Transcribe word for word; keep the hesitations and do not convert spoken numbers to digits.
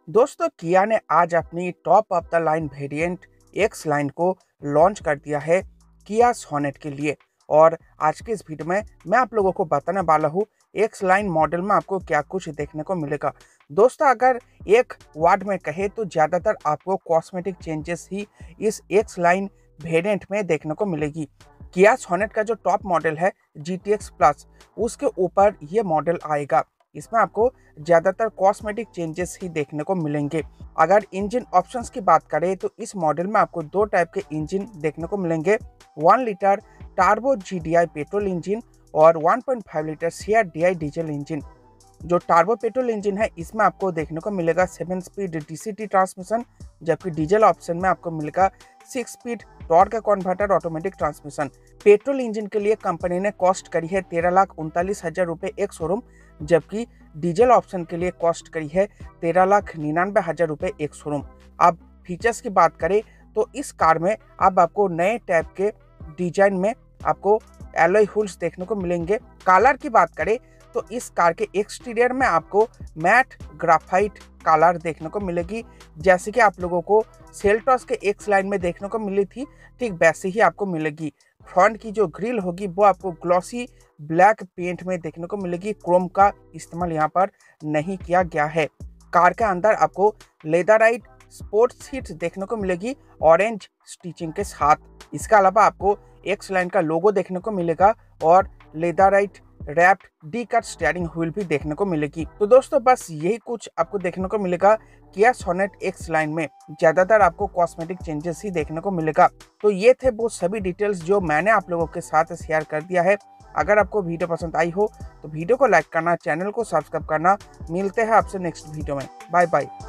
दोस्तों किया ने आज अपनी top of the line variant X line को लॉन्च कर दिया है किया सोनेट के लिए। और आज के इस वीडियो में मैं आप लोगों को बताने वाला हूँ एक्स लाइन मॉडल में आपको क्या कुछ देखने को मिलेगा। दोस्तों अगर एक वर्ड में कहे तो ज़्यादातर आपको कॉस्मेटिक चेंजेस ही इस एक्स लाइन वेरिएंट में देखने को मिलेगी। किया सोनेट का जो टॉप मॉडल है जी टी एक्स प्लस, उसके ऊपर ये मॉडल आएगा। इसमें आपको ज़्यादातर कॉस्मेटिक चेंजेस ही देखने को मिलेंगे। अगर इंजन ऑप्शंस की बात करें तो इस मॉडल में आपको दो टाइप के इंजन देखने को मिलेंगे, one litre turbo G D I petrol engine और one point five litre C R D I diesel engine. जो टार्बो पेट्रोल इंजन है इसमें आपको देखने को मिलेगा seven speed D C T transmission, जबकि डीजल ऑप्शन में आपको मिलेगा six speed torque converter automatic transmission. Petrol engine के लिए कंपनी ने कॉस्ट करी है तेरह लाख उनतालीस हजार रुपये एक शोरूम, जबकि डीजल ऑप्शन के लिए कॉस्ट करी है तेरह लाख निन्यानवे हजार रुपये एक शोरूम। अब फीचर्स की बात करें तो इस कार में अब आपको नए टाइप के डिजाइन में आपको एलॉय व्हील्स देखने को मिलेंगे। कलर की बात करें तो इस कार के एक्सटीरियर में आपको मैट ग्राफाइट कलर देखने को मिलेगी, जैसे कि आप लोगों को सेल्टॉस के एक्स लाइन में देखने को मिली थी, ठीक वैसे ही आपको मिलेगी। फ्रंट की जो ग्रिल होगी वो आपको ग्लॉसी ब्लैक पेंट में देखने को मिलेगी, क्रोम का इस्तेमाल यहाँ पर नहीं किया गया है। कार के अंदर आपको लेदराइट स्पोर्ट्स सीट देखने को मिलेगी ऑरेंज स्टिचिंग के साथ। इसके अलावा आपको एक्स लाइन का लोगो देखने को मिलेगा और leatherette wrapped D cut steering wheel भी देखने को मिलेगी। तो दोस्तों बस यही कुछ आपको देखने को मिलेगा किया सोनेट एक्स लाइन में। ज्यादातर आपको कॉस्मेटिक चेंजेस ही देखने को मिलेगा। तो ये थे वो सभी डिटेल्स जो मैंने आप लोगों के साथ शेयर कर दिया है। अगर आपको वीडियो पसंद आई हो तो वीडियो को लाइक करना, चैनल को सब्सक्राइब करना। मिलते हैं आपसे नेक्स्ट वीडियो में। Bye bye.